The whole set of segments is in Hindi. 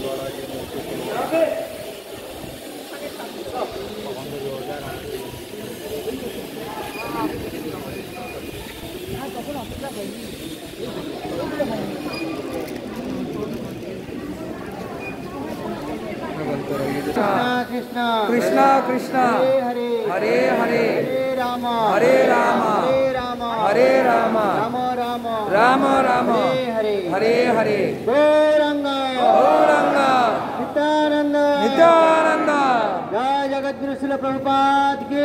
कृष्णा कृष्णा कृष्णा हरे हरे हरे हरे राम हरे राम हरे राम हरे राम राम राम राम राम हरे हरे हरे गौरंग गौरंग नित्यानंद नित्यानंद जय जगद्गुरु श्रील प्रभुपाद की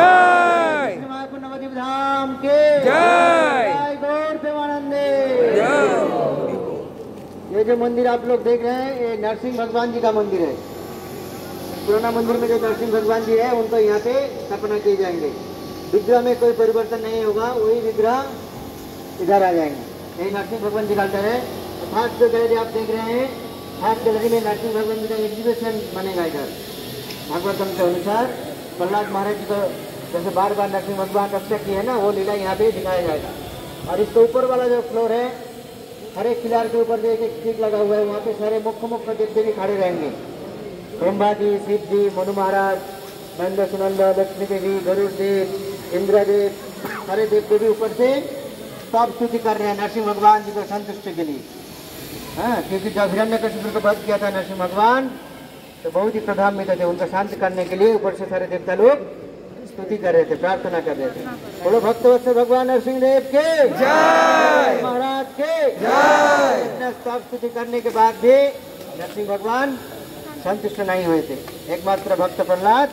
जय नवदीप धाम के जय गौर प्रेमानंदे। जय। ये जो मंदिर आप लोग देख रहे हैं ये नरसिंह भगवान जी का मंदिर है। पुराना मंदिर में जो नरसिंह भगवान जी है उनको यहाँ पे स्थापना किए जाएंगे। विग्रह में कोई परिवर्तन नहीं होगा, वही विग्रह इधर आ जाएंगे। यही नरसिंह भगवान जी का अल्टर है। फर्स्ट जो गैलरी आप देख रहे हैं, फर्स्ट गैलरी में नरसिंह भगवान जी का एग्जीबिशन बनेगा। इधर भागवतम के अनुसार प्रहलाद महाराज जी को जैसे बार बार नरसिंह भगवान रक्षा की है ना, वो लीला यहाँ पे दिखाया जाएगा। और इसके ऊपर वाला जो फ्लोर है, हर एक पिलर के ऊपर जो एक स्टिक लगा हुआ है, वहाँ पे सारे मुख्य मुख्य देव देवी खड़े रहेंगे। ब्रह्मा जी, शिव जी, मनु महाराज, नंद सुनंद, लक्ष्मी देवी, गरुड़ देव, इंद्रदेव, सारे देव देवी ऊपर से सब स्तुति कर रहे हैं नरसिंह भगवान जी को संतुष्टि के लिए। हाँ, क्योंकि जब हिरण्यकशिपु को वध किया था नरसिंह भगवान, तो बहुत ही प्रधान्वित थे। उनको शांत करने के लिए ऊपर से सारे देवता लोग स्तुति कर रहे थे, प्रार्थना कर रहे थे। बोलो भक्तवत्सल भगवान नरसिंह देव के जय, महाराज के जय। इतना सब स्तुति करने के बाद भी नरसिंह भगवान संतुष्ट नहीं हुए थे। एकमात्र भक्त प्रहलाद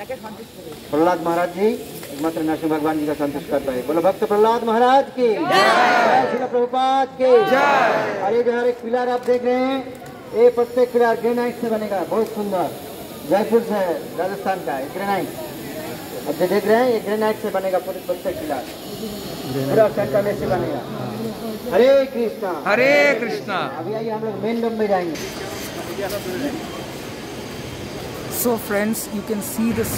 महाराज जी एकमात्र नरसिंह भगवान जी का संतुष्ट कर पाए। बोलो भक्त प्रहलाद महाराज की जय, श्रील प्रभुपाद के जय। और ये जो हर एक पिलर आप देख रहे हैं, ये प्रत्येक पिलर ग्रेनाइट से बनेगा, बहुत सुंदर। जयपुर से राजस्थान का है ग्रेनाइट। अब जो देख रहे हैं ये ग्रेनाइट से बनेगा पूरे प्रत्येक पिलर, पूरा सेंटर में से बनेगा। हरे कृष्णा हरे कृष्णा। अभी आइए हम लोग मेन रूम में जाएंगे। So friends, you can see this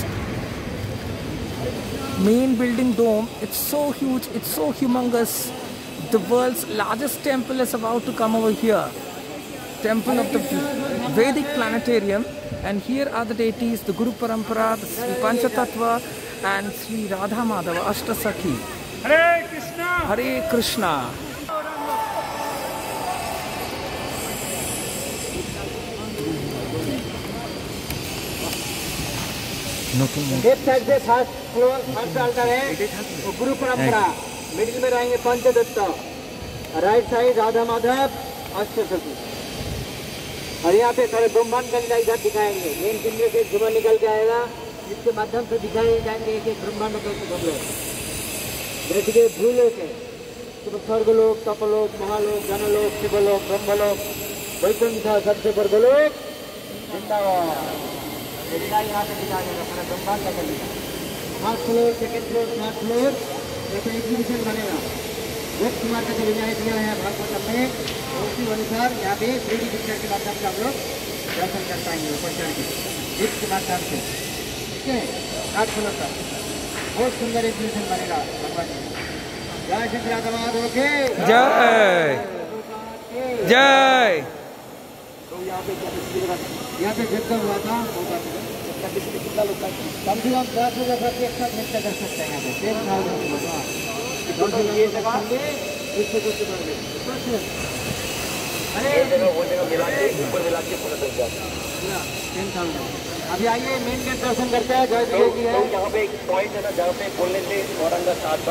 main building dome. It's so huge, it's so humongous. The world's largest temple is about to come over here. Temple of the Vedic planetarium. And here are the deities, the Guru Parampara, the Sri Panchatattva and Sri Radha Madhava Ashtasakhi. Hare Krishna! Hare Krishna! Left side से फर्स्ट फ्लोर फर्स्ट अल्टर है वो गुरु परंपरा, मिडिल में रहेंगे पंचदत्त, राइट साइड राधा माधव अष्टसखी। और यहाँ पे सारे ब्रह्मांड का लीला इधर दिखाएंगे। मेन पिंजरे से धुआं निकल के आएगा, जिसके माध्यम से दिखाए जाएंगे एक एक ब्रह्मांड कैसे घूम रहे। जैसे कि भूलोक है, स्वर्गलोक, तपलोक, महालोक, जनलोक, शिवलोक, ब्रह्मलोक, वैकुंठ, सबसे स्वर्गलोक, वृंदावन। यहाँ पे दिखाया जाएगा पूरा ब्रह्मांड का लीला। First floor, second floor, third floor, जैसे एग्जीबिशन बनेगा। बहुत कुमार का जो विजय दिया है भागवतम में, उसी अनुसार यहाँ पे 3D पिक्चर के माध्यम से आप लोग दर्शन कर पाएंगे ऊपर चढ़ के, जिप के माध्यम से। ठीक है, थर्ड फ्लोर का बहुत सुंदर एग्जीबिशन बनेगा भगवान जी। जय श्री राधा माधव के जय जय। तो यहाँ पे जगह हुआ था, कम से कम 10,000 व्यक्ति एक साथ नृत्य कर सकते हैं। यहाँ पे 10,000 ये जगह इससे कुछ अभी आइए मेन गेट दर्शन करते हैं। जय जी है। यहाँ पे एक पॉइंट है ना, जहाँ पे बोलने से औरंगाबाद